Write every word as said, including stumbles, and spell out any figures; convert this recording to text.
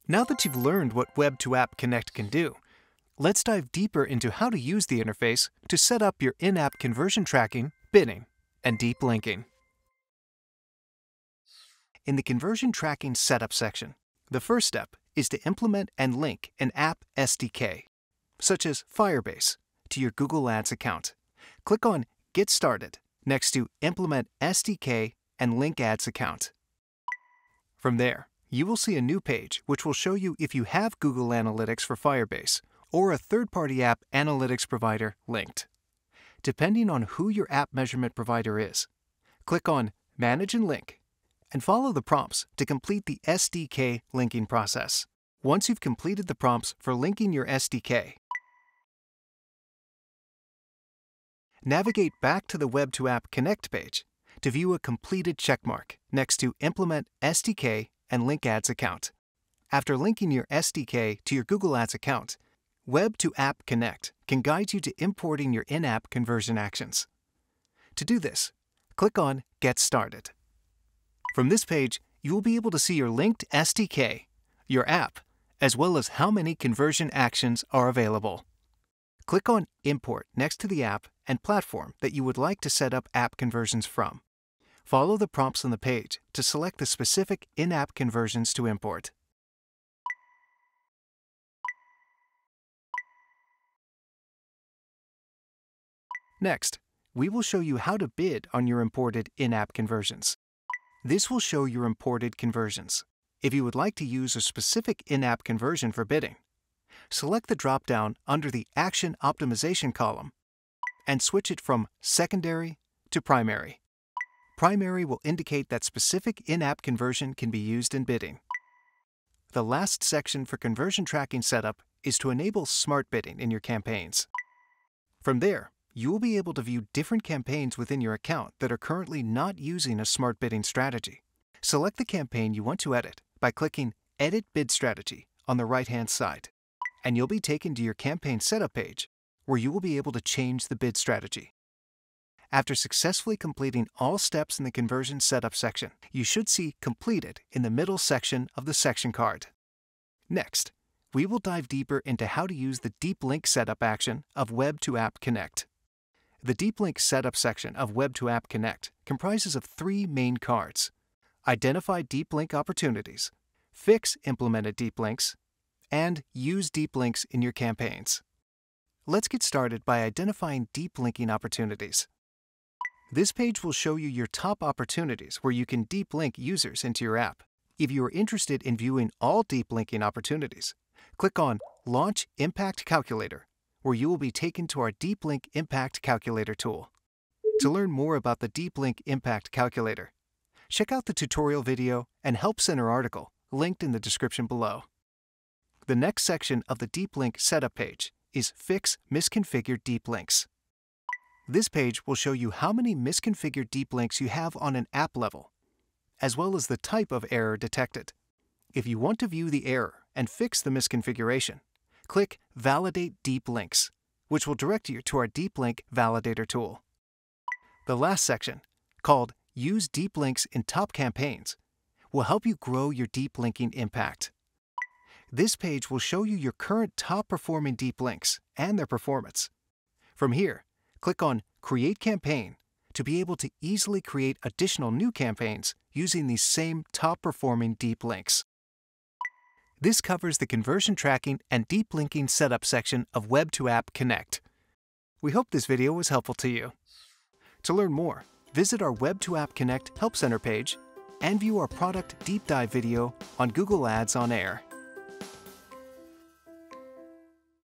Now that you've learned what Web to App Connect can do, let's dive deeper into how to use the interface to set up your in-app conversion tracking, bidding, and deep linking. In the Conversion Tracking Setup section, the first step is to implement and link an app S D K, such as Firebase, to your Google Ads account. Click on Get Started next to Implement S D K and Link Ads Account. From there, you will see a new page which will show you if you have Google Analytics for Firebase or a third-party app analytics provider linked. Depending on who your app measurement provider is, click on Manage and Link and follow the prompts to complete the S D K linking process. Once you've completed the prompts for linking your S D K, navigate back to the Web to App Connect page to view a completed checkmark next to Implement S D K and Link Ads Account. After linking your S D K to your Google Ads account, Web to App Connect can guide you to importing your in-app conversion actions. To do this, click on Get Started. From this page, you will be able to see your linked S D K, your app, as well as how many conversion actions are available. Click on Import next to the app and platform that you would like to set up app conversions from. Follow the prompts on the page to select the specific in-app conversions to import. Next, we will show you how to bid on your imported in-app conversions. This will show your imported conversions. If you would like to use a specific in-app conversion for bidding, select the drop-down under the Action Optimization column and switch it from Secondary to Primary. Primary will indicate that specific in-app conversion can be used in bidding. The last section for conversion tracking setup is to enable smart bidding in your campaigns. From there, you will be able to view different campaigns within your account that are currently not using a smart bidding strategy. Select the campaign you want to edit by clicking Edit Bid Strategy on the right-hand side, and you'll be taken to your campaign setup page where you will be able to change the bid strategy. After successfully completing all steps in the conversion setup section, you should see Completed in the middle section of the section card. Next, we will dive deeper into how to use the Deep Link Setup action of Web to App Connect. The Deep Link Setup section of Web to App Connect comprises of three main cards: Identify Deep Link Opportunities, Fix Implemented Deep Links, and Use Deep Links in your campaigns. Let's get started by identifying deep linking opportunities. This page will show you your top opportunities where you can deep link users into your app. If you are interested in viewing all deep linking opportunities, click on Launch Impact Calculator, where you will be taken to our Deep Link Impact Calculator tool. To learn more about the Deep Link Impact Calculator, check out the tutorial video and Help Center article linked in the description below. The next section of the Deep Link Setup page is Fix Misconfigured Deep Links. This page will show you how many misconfigured deep links you have on an app level, as well as the type of error detected. If you want to view the error and fix the misconfiguration, click Validate Deep Links, which will direct you to our Deep Link Validator tool. The last section, called Use Deep Links in Top Campaigns, will help you grow your deep linking impact. This page will show you your current top-performing deep links and their performance. From here, click on Create Campaign to be able to easily create additional new campaigns using these same top-performing deep links. This covers the conversion tracking and deep linking setup section of Web to App Connect. We hope this video was helpful to you. To learn more, visit our Web to App Connect Help Center page and view our product deep dive video on Google Ads on Air.